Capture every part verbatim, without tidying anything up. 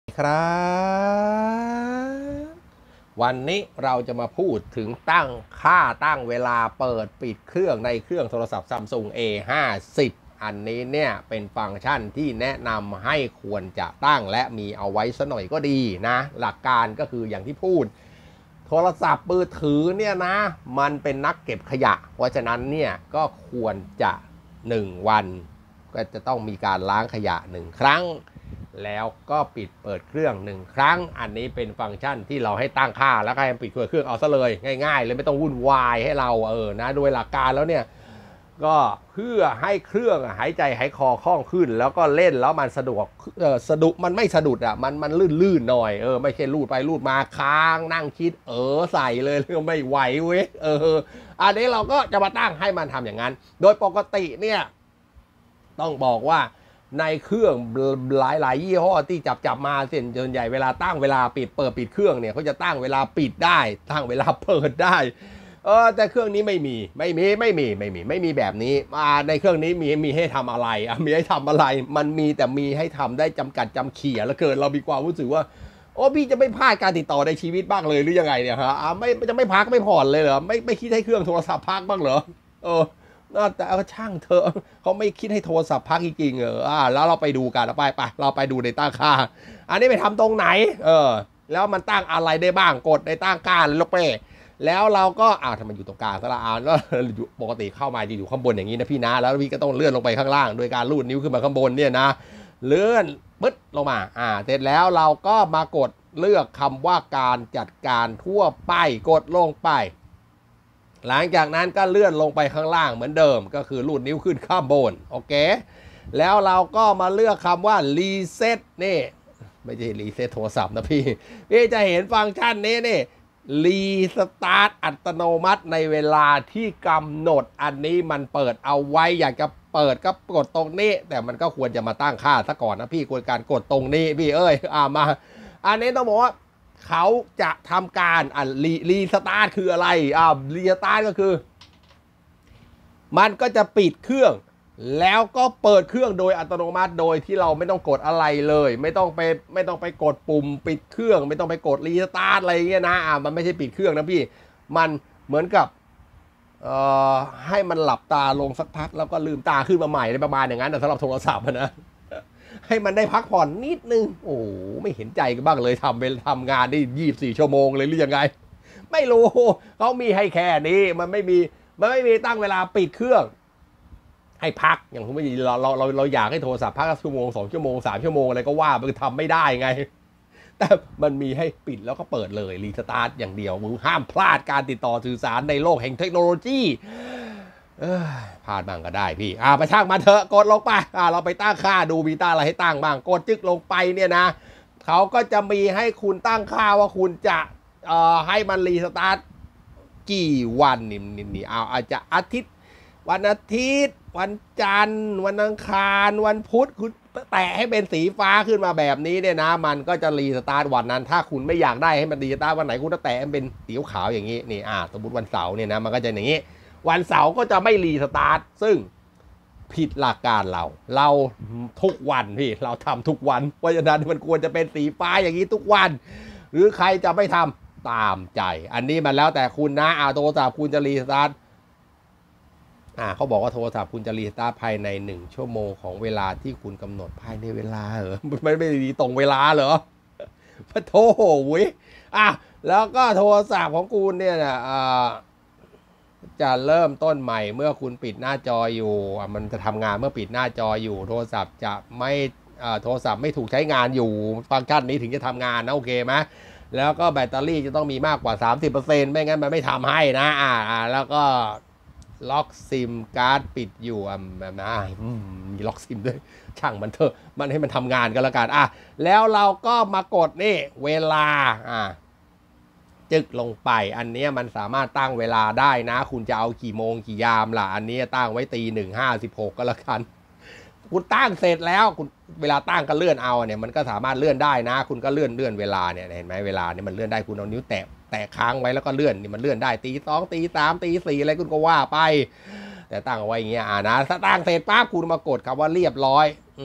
ครับวันนี้เราจะมาพูดถึงตั้งค่าตั้งเวลาเปิดปิดเครื่องในเครื่องโทรศัพท์ Samsung เอ ห้าสิบ อันนี้เนี่ยเป็นฟังก์ชันที่แนะนำให้ควรจะตั้งและมีเอาไว้ซะหน่อยก็ดีนะหลักการก็คืออย่างที่พูดโทรศัพท์มือถือเนี่ยนะมันเป็นนักเก็บขยะเพราะฉะนั้นเนี่ยก็ควรจะหนึ่งวันก็จะต้องมีการล้างขยะหนึ่งครั้งแล้วก็ปิดเปิดเครื่องหนึ่งครั้งอันนี้เป็นฟังก์ชันที่เราให้ตั้งค่าแล้วก็ให้ปิดเปิดเครื่องเอาซะเลยง่ายๆเลยไม่ต้องวุ่นวายให้เราเออนะโดยหลักการแล้วเนี่ยก็เพื่อให้เครื่องหายใจหายคอคล่องขึ้นแล้วก็เล่นแล้วมันสะดวกเออสะดุดมันไม่สะดุดอ่ะมันมันลื่นๆหน่อยเออไม่ใช่ลูดไปลูดมาค้างนั่งคิดเออใส่เลยไม่ไหวเว้ยเอออันนี้เราก็จะมาตั้งให้มันทำอย่างนั้นโดยปกติเนี่ยต้องบอกว่าในเครื่องหลายๆยี่ห้อที่จับจับมาเส้นส่วนใหญ่เวลาตั้งเวลาปิดเปิดปิดเครื่องเนี่ยเขาจะตั้งเวลาปิดได้ตั้งเวลาเปิดได้เออแต่เครื่องนี้ไม่มีไม่มีไม่มีไม่มีไม่มีแบบนี้อ่าในเครื่องนี้มีมีให้ทำอะไรอ่ะมีให้ทำอะไรมันมีแต่มีให้ทำได้จำกัดจำเขี่ยแล้วเกิดเรามีความรู้สึกว่าโอ้พี่จะไม่พลาดการติดต่อในชีวิตบ้างเลยหรือยังไงเนี่ยฮะอ่าไม่จะไม่พักไม่ผ่อนเลยเหรอไม่ไม่คิดให้เครื่องโทรศัพท์พักบ้างเหรอเออแต่เอาช่างเธอเขาไม่คิดให้โทรศัพท์พักจริงๆเอออ่าแล้วเราไปดูกันไปไปเราไปดูในตั้งค่าอันนี้ไปทำตรงไหนเออแล้วมันตั้งอะไรได้บ้างกดในตั้งค่าลูกเป้แล้วเราก็อ้าวทำไมอยู่ตรงกลางซะละอ่านก็ปกติเข้ามาจะอยู่ข้างบนอย่างนี้นะพี่นะแล้วพี่ก็ต้องเลื่อนลงไปข้างล่างโดยการลูดนิ้วขึ้นมาข้างบนเนี่ยนะเลื่อนปึ๊ดลงมาอ่าเสร็จแล้วเราก็มากดเลือกคำว่าการจัดการทั่วไปกดลงไปหลังจากนั้นก็เลื่อนลงไปข้างล่างเหมือนเดิมก็คือลูดนิ้วขึ้นข้างบนโอเคแล้วเราก็มาเลือกคำว่ารีเซ็ตนี่ไม่ใช่รีเซ็ตโทรศัพท์นะพี่พี่จะเห็นฟังก์ชันนี้นี่รีสตาร์ทอัตโนมัติในเวลาที่กำหนดอันนี้มันเปิดเอาไว้อยากจะเปิดก็กดตรงนี้แต่มันก็ควรจะมาตั้งค่าซะก่อนนะพี่ควรการกดตรงนี้พี่เอ้ยอ่ามาอันนี้ต้องบอกว่าเขาจะทำการอ่ะรีรีสตาร์ทคืออะไรอ่ารีสตาร์ทก็คือมันก็จะปิดเครื่องแล้วก็เปิดเครื่องโดยอัตโนมัติโดยที่เราไม่ต้องกดอะไรเลยไม่ต้องไปไม่ต้องไปกดปุ่มปิดเครื่องไม่ต้องไปกดรีสตาร์ทอะไรเงี้ยนะอ่ามันไม่ใช่ปิดเครื่องนะพี่มันเหมือนกับเอ่อให้มันหลับตาลงสักพักแล้วก็ลืมตาขึ้นมาใหม่ในประมาณอย่างนั้นสำหรับโทรศัพท์นะให้มันได้พักผ่อนนิดนึงโอ้ไม่เห็นใจกันบ้างเลยทำไปทำงานได้ยี่สิบสี่ชั่วโมงเลยหรือยังไงไม่รู้เขามีให้แค่นี้มันไม่มีมันไม่มีตั้งเวลาปิดเครื่องให้พักอย่างผมไม่เราเราเราเราอยากให้โทรศัพท์พักชั่วโมงสองชั่วโมงสามชั่วโมงอะไรก็ว่ามันทำไม่ได้ไงแต่มันมีให้ปิดแล้วก็เปิดเลยรีสตาร์ทอย่างเดียวมึงห้ามพลาดการติดต่อสื่อสารในโลกแห่งเทคโนโลยีเออพลาดบ้างก็ได้พี่อ่าไปช่างมาเถอะกดลงไปอ่าเราไปตั้งค่าดูมีตั้งอะไรให้ตั้งบ้างกดจึกลงไปเนี่ยนะเขาก็จะมีให้คุณตั้งค่าว่าคุณจะเอ่อให้มันรีสตาร์ทกี่วันนี่นี่เอาอาจจะอาทิตย์วันอาทิตย์วันจันทร์วันอังคารวันพุธคุณแตะให้เป็นสีฟ้าขึ้นมาแบบนี้เนี่ยนะมันก็จะรีสตาร์ทวันนั้นถ้าคุณไม่อยากได้ให้มันรีสตาร์ทวันไหนคุณจะแตะเป็นสีขาวอย่างนี้นี่อ่าสมมติวันเสาร์เนี่ยนะมันก็จะอย่างนี้วันเสาร์ก็จะไม่รีสตาร์ทซึ่งผิดหลักการเราเราทุกวันพี่เราทำทุกวันเพราะฉะนั้นมันควรจะเป็นสีฟ้าอย่างนี้ทุกวันหรือใครจะไม่ทำตามใจอันนี้มันแล้วแต่คุณนะเอาโทรศัพท์คุณจะรีสตาร์ทอ่าเขาบอกว่าโทรศัพท์คุณจะรีสตาร์ทภายในหนึ่งชั่วโมงของเวลาที่คุณกำหนดภายในเวลาเหรอมันไม่ดีตรงเวลาเหรอพะโถเว้ยอ่ะแล้วก็โทรศัพท์ของคุณเนี่ยนะอ่าจะเริ่มต้นใหม่เมื่อคุณปิดหน้าจออยู่มันจะทำงานเมื่อปิดหน้าจออยู่โทรศัพท์จะไม่โทรศัพท์ไม่ถูกใช้งานอยู่ฟังก์ชันนี้ถึงจะทำงานนะโอเคไหมแล้วก็แบตเตอรี่จะต้องมีมากกว่า สามสิบเปอร์เซ็นต์ ไม่งั้นมันไม่ทำให้นะอ่าแล้วก็ล็อกซิมการ์ดปิดอยู่อ่ะแบบนะมีล็อกซิมด้วยช่างมันเถอะมันให้มันทำงานกันแล้วกันอ่ะแล้วเราก็มากดนี่เวลาอ่ะจึกลงไปอันนี้มันสามารถตั้งเวลาได้นะคุณจะเอากี่โมงกี่ยามล่ะอันนี้ตั้งไว้ตีหนึ่งห้าสิบหกก็แล้วกันคุณตั้งเสร็จแล้วคุณเวลาตั้งก็เลื่อนเอาเนี่ยมันก็สามารถเลื่อนได้นะคุณก็เลื่อนเลื่อนเวลาเนี่ยเห็นไหมเวลาเนี่ยมันเลื่อนได้คุณเอานิ้วแตะแตะค้างไว้แล้วก็เลื่อนนี่มันเลื่อนได้ตีสองตีสามตีสี่อะไรคุณก็ว่าไปแต่ตั้งเอาไว้อย่างเงี้ยอ่านะถ้าตั้งเสร็จปั๊บคุณมากดคำว่าเรียบร้อยอืม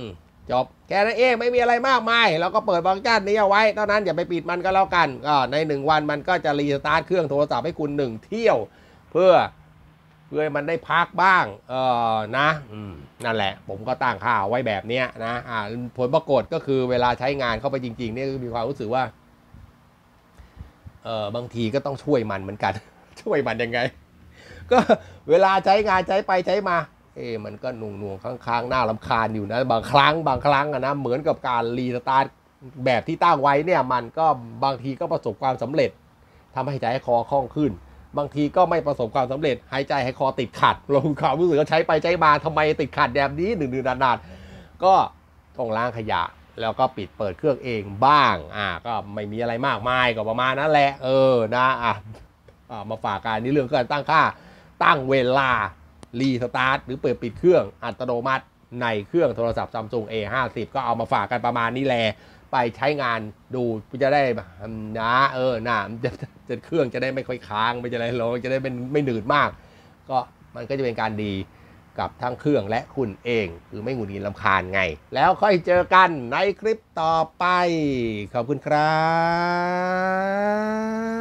จบแค่นั้นเองไม่มีอะไรมากมายเราก็เปิดฟังก์ชันนี้เอาไว้เท่านั้นอย่าไปปิดมันก็แล้วกันก็ในหนึ่งวันมันก็จะรีสตาร์ทเครื่องโทรศัพท์ให้คุณหนึ่งเที่ยวเพื่อเพื่อมันได้พักบ้างเออนะนั่นแหละผมก็ตั้งค่าไว้แบบนี้นะอ่าผลปรากฏก็คือเวลาใช้งานเข้าไปจริงๆเนี่ยมีความรู้สึกว่าเออบางทีก็ต้องช่วยมันเหมือนกันช่วยมันยังไงก็เวลาใช้งานใช้ไปใช้มาเอ๊มันก็หน่วงหน่วงค้างๆหน้ารำคาญอยู่นะบางครั้งบางครั้งนะเหมือนกับการรีสตาร์ทแบบที่ตั้งไว้เนี่ยมันก็บางทีก็ประสบความสำเร็จทำให้ใจคอคล่องขึ้นบางทีก็ไม่ประสบความสำเร็จหายใจให้คอติดขัดลงความรู้สึกก็ใช้ไปใช้มาทำไมติดขัดแบบนี้หนึ่งๆนานๆก็ต้องล้างขยะแล้วก็ปิดเปิดเครื่องเองบ้างอ่าก็ไม่มีอะไรมากมายก็ประมาณนั้นแหละเออนะอ่ะมาฝากกันนี่เรื่องการตั้งค่าตั้งเวลารีสตาร์ทหรือเปิดปิดเครื่องอัตโนมัติในเครื่องโทรศัพท์ Samsung เอ ห้าสิบ ก็เอามาฝากกันประมาณนี้แหละไปใช้งานดูจะได้นะเออนะจะจะเครื่องจะได้ไม่ค่อยค้างไม่จะได้ร้อนจะได้เป็นไม่หนืดมากก็มันก็จะเป็นการดีกับทั้งเครื่องและคุณเองคือไม่หงุดหงิดรำคาญไงแล้วค่อยเจอกันในคลิปต่อไปขอบคุณครับ